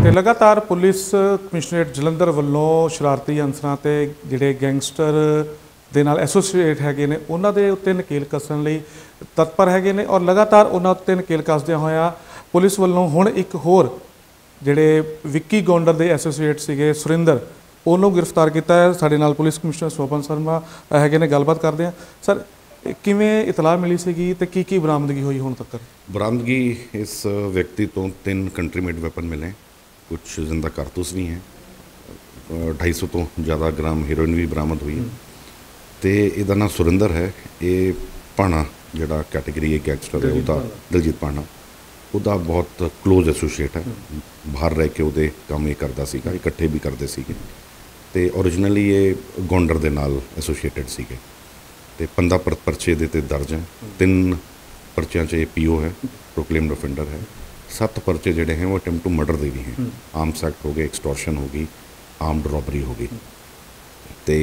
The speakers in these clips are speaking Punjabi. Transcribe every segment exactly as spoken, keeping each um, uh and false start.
ਤੇ ਲਗਾਤਾਰ ਪੁਲਿਸ ਕਮਿਸ਼ਨਰੇਟ ਜਲੰਧਰ ਵੱਲੋਂ ਸ਼ਰਾਰਤੀ ਅਨਸਰਾਂ ਤੇ ਜਿਹੜੇ ਗੈਂਗਸਟਰ ਦੇ ਨਾਲ ਐਸੋਸੀਏਟ ਹੈਗੇ ਨੇ ਉਹਨਾਂ ਦੇ ਉੱਤੇ ਨਕੇਲ ਕੱਸਣ ਲਈ ਤਤਪਰ ਹੈਗੇ ਨੇ ਔਰ ਲਗਾਤਾਰ ਉਹਨਾਂ ਉੱਤੇ ਨਕੇਲ ਕੱਸਦਿਆਂ ਹੋਇਆ ਪੁਲਿਸ ਵੱਲੋਂ ਹੁਣ ਇੱਕ ਹੋਰ ਜਿਹੜੇ ਵਿੱਕੀ ਗੌਂਡਰ ਦੇ ਐਸੋਸੀਏਟ ਸੀਗੇ ਸੁਰਿੰਦਰ ਉਹਨੂੰ ਗ੍ਰਿਫਤਾਰ ਕੀਤਾ ਹੈ। ਸਾਡੇ ਨਾਲ ਪੁਲਿਸ ਕਮਿਸ਼ਨਰ ਸੋਪਨ ਸ਼ਰਮਾ ਹੈਗੇ ਨੇ, ਗੱਲਬਾਤ ਕਰਦੇ ਹਾਂ। ਸਰ, ਕਿਵੇਂ ਇਤਲਾਹ ਮਿਲੀ ਸੀਗੀ ਤੇ ਕੀ ਕੀ ਬਰਾਮਦਗੀ ਹੋਈ ਹੁਣ ਤੱਕ? ਬਰਾਮਦਗੀ ਇਸ ਵਿਅਕਤੀ ਤੋਂ ਤਿੰਨ ਕੰਟਰੀ ਮੇਡ ਵੈਪਨ ਮਿਲੇ, ਕੁਛ ਜ਼ਿੰਦਾ ਕਾਰਤੂਸ ਵੀ हैं, ढाई सौ तो ज़्यादा ग्राम हीरोइन भी बरामद हुई है। तो ਇਹਦਾ ਨਾਮ ਸੁਰਿੰਦਰ ਹੈ। ਇਹ ਭਾਣਾ ਜਿਹੜਾ ਕੈਟੇਗਰੀ ਹੈ ਗੈਂਗਸਟਰ ਹੈ ਉਹਦਾ, ਦਲਜੀਤ ਭਾਣਾ, ਉਹਦਾ ਬਹੁਤ ਕਲੋਜ਼ ਐਸੋਸੀਏਟ ਹੈ। ਬਾਹਰ ਰਹਿ ਕੇ ਉਹਦੇ ਕੰਮ ਇਹ ਕਰਦਾ ਸੀਗਾ, ਇਕੱਠੇ ਵੀ ਕਰਦੇ ਸੀਗੇ। ਤੇ ਓਰੀਜਨਲੀ ਇਹ ਗੌਂਡਰ ਦੇ ਨਾਲ ਐਸੋਸੀਏਟਡ ਸੀਗੇ ਤੇ ਪੰਦਰਾਂ ਪਰ ਪਰਚੇ ਇਹਦੇ ਤੇ ਦਰਜ ਹੈ। ਤਿੰਨ ਪਰਚਿਆਂ 'ਚ ਇਹ ਪੀਓ ਹੈ, ਪ੍ਰੋਕਲੇਮਡ ਅਫੈਂਡਰ ਹੈ। ਸੱਤ ਪਰਚੇ ਜਿਹੜੇ हैं वो अटैम्प्ट टू मर्डर ਦੇ ਵੀ हैं, आर्म्स एक्ट हो गए, एक्सटॉर्शन हो गई, आर्म्ड रॉबरी हो गई। तो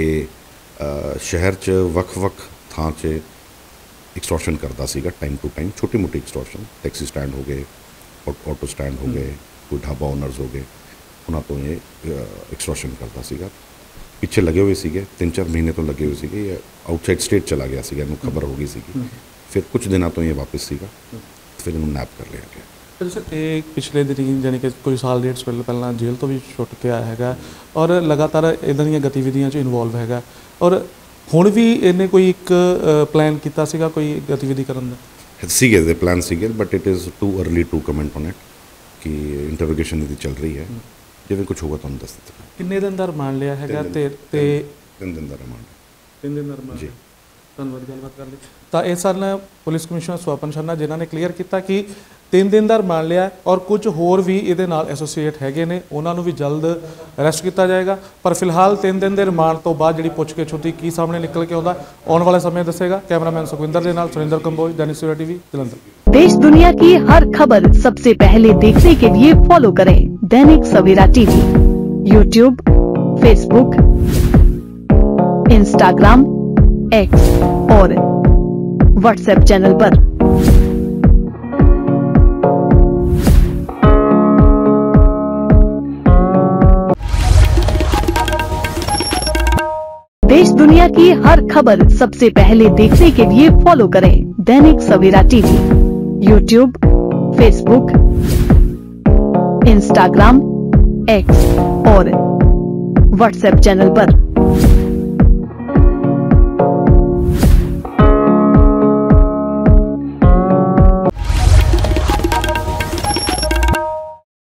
शहर च ਵੱਖ-ਵੱਖ ਥਾਂ 'ਚ एक्सटॉर्शन करता ਸੀਗਾ टाइम टू टाइम, छोटी मोटी एक्सटॉर्शन, टैक्सी स्टैंड हो गए, ऑटो स्टैंड हो गए, कोई ढाबा ओनर्स हो गए, उन्होंने तो ये एक्सटॉर्शन करता सीगा। पिछे लगे हुए सीगे, तीन चार महीने तो लगे हुए सीगे। ये आउटसाइड स्टेट चला गया सीगा, इन्होंने खबर हो गई सीगी। फिर कुछ दिनों तो ये वापस सीगा, फिर इन्होंने नैप कर लिया गया। सर, एक पिछले दिन यानी कि कोई साल डेढ़ साल पहला जेल तो भी छुट के आया है और लगातार इदां ਦੀਆਂ गतिविधियां च इनवॉल्व है और ਹੁਣ ਵੀ ਇਹਨੇ ਕੋਈ ਇੱਕ ਪਲਾਨ ਕੀਤਾ ਸੀਗਾ ਕੋਈ ਗਤੀਵਿਧੀ ਕਰਨ ਦਾ? ਸੀਗੇ ਦੇ ਪਲਾਨ ਸੀਗੇ, but it is too early to comment on it ਕਿ ਇੰਟਰੋਗੇਸ਼ਨ ਇਹਦੀ ਚੱਲ ਰਹੀ ਹੈ। ਜਿਵੇਂ ਕੁਝ ਹੋਗਾ ਤੁਹਾਨੂੰ ਦੱਸ ਦਿੱਤਾ। ਕਿੰਨੇ ਦਿਨ ਦਾ ਰਿਮਾਂਡ ਲਿਆ ਹੈਗਾ? ਤੇ ਤੇ ਤਿੰਨ ਦਿਨ ਦਾ ਰਿਮਾਂਡ। ਤਿੰਨ ਦਿਨ ਦਾ ਰਿਮਾਂਡ ਜੀ। ਧੰਨਵਾਦ ਗੱਲਬਾਤ ਕਰ ਲਈ। ਤਾਂ ਇਹ ਸਨ ਪੁਲਿਸ ਕਮਿਸ਼ਨਰ ਸਵਪਨ ਸ਼ਰਮਾ ਜਿਨ੍ਹਾਂ ਨੇ ਕਲੀਅਰ ਕੀਤਾ ਕਿ ਤਿੰਨ ਦਿਨ ਦਾ ਰਿਮਾਂਡ ਲਿਆ ਔਰ ਕੁਝ ਹੋਰ ਵੀ ਇਹਦੇ ਨਾਲ ਐਸੋਸੀਏਟ ਹੈਗੇ ਨੇ, ਉਹਨਾਂ ਨੂੰ ਵੀ ਜਲਦ ਅਰੈਸਟ ਕੀਤਾ ਜਾਏਗਾ। ਪਰ ਫਿਲਹਾਲ ਤਿੰਨ ਦਿਨ ਦੇ ਰਿਮਾਂਡ ਤੋਂ ਬਾਅਦ ਜਿਹੜੀ ਪੁੱਛ ਕੇ ਛੁੱਟੀ ਕੀ ਸਾਹਮਣੇ ਨਿਕਲ ਕੇ ਆਉਂਦਾ ਆਉਣ ਵਾਲੇ ਸਮੇਂ ਦੱਸੇਗਾ। ਕੈਮਰਾਮੈਨ ਸੁਖਵਿੰਦਰ ਦੇ ਨਾਲ ਸੁਰਿੰਦਰ ਕੰਬੋਜ, दैनिक सवेरा टीवी जलंधर। देश दुनिया की हर खबर सबसे पहले देखने के लिए फॉलो करें Dainik Savera TV, YouTube, Facebook, Instagram, X और व्हाट्सएप चैनल पर। देश दुनिया की हर खबर सबसे पहले देखने के लिए फॉलो करें Dainik Savera TV, YouTube, Facebook, Instagram, X और व्हाट्सएप चैनल पर।